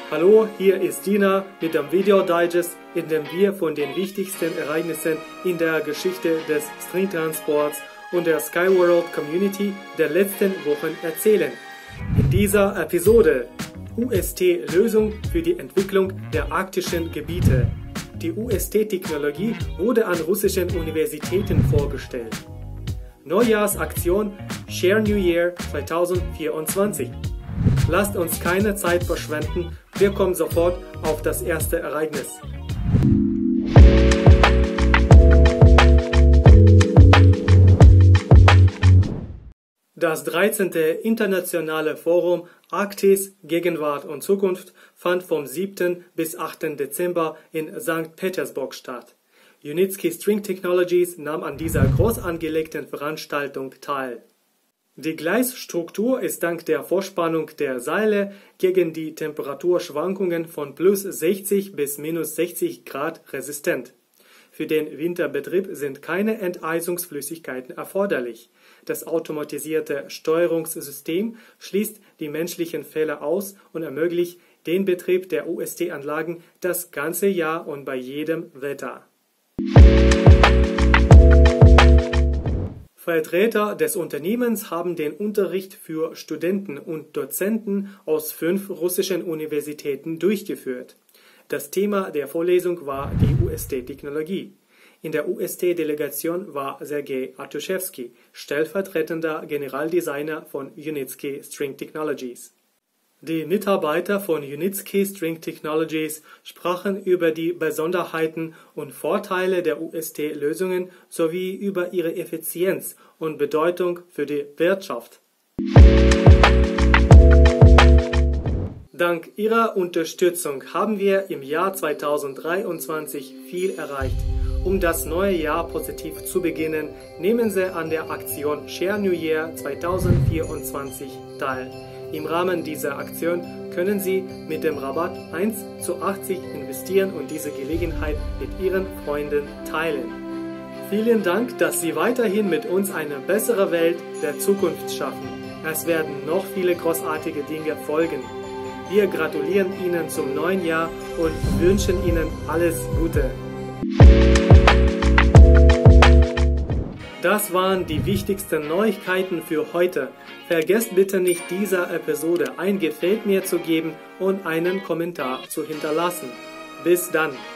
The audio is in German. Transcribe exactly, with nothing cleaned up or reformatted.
Hallo, hier ist Dina mit dem Video Digest, in dem wir von den wichtigsten Ereignissen in der Geschichte des Stringtransports und der Skyworld Community der letzten Wochen erzählen. In dieser Episode: U S T-Lösung für die Entwicklung der arktischen Gebiete. Die U S T-Technologie wurde an russischen Universitäten vorgestellt. Neujahrsaktion Share New Year zweitausendvierundzwanzig. Lasst uns keine Zeit verschwenden, wir kommen sofort auf das erste Ereignis. Das dreizehnte Internationale Forum Arktis, Gegenwart und Zukunft fand vom siebten bis achten Dezember in Sankt Petersburg statt. Unitsky String Technologies nahm an dieser groß angelegten Veranstaltung teil. Die Gleisstruktur ist dank der Vorspannung der Seile gegen die Temperaturschwankungen von plus sechzig bis minus sechzig Grad resistent. Für den Winterbetrieb sind keine Enteisungsflüssigkeiten erforderlich. Das automatisierte Steuerungssystem schließt die menschlichen Fehler aus und ermöglicht den Betrieb der U S T-Anlagen das ganze Jahr und bei jedem Wetter. Vertreter des Unternehmens haben den Unterricht für Studenten und Dozenten aus fünf russischen Universitäten durchgeführt. Das Thema der Vorlesung war die U S T-Technologie. In der U S T-Delegation war Sergei Artuschewski, stellvertretender Generaldesigner von Unitsky String Technologies. Die Mitarbeiter von Unitsky String Technologies sprachen über die Besonderheiten und Vorteile der U S T-Lösungen sowie über ihre Effizienz und Bedeutung für die Wirtschaft. Dank Ihrer Unterstützung haben wir im Jahr zweitausenddreiundzwanzig viel erreicht. Um das neue Jahr positiv zu beginnen, nehmen Sie an der Aktion Share New Year zweitausendvierundzwanzig teil. Im Rahmen dieser Aktion können Sie mit dem Rabatt eins zu achtzig investieren und diese Gelegenheit mit Ihren Freunden teilen. Vielen Dank, dass Sie weiterhin mit uns eine bessere Welt der Zukunft schaffen. Es werden noch viele großartige Dinge folgen. Wir gratulieren Ihnen zum neuen Jahr und wünschen Ihnen alles Gute. Das waren die wichtigsten Neuigkeiten für heute. Vergesst bitte nicht, dieser Episode ein Gefällt mir zu geben und einen Kommentar zu hinterlassen. Bis dann!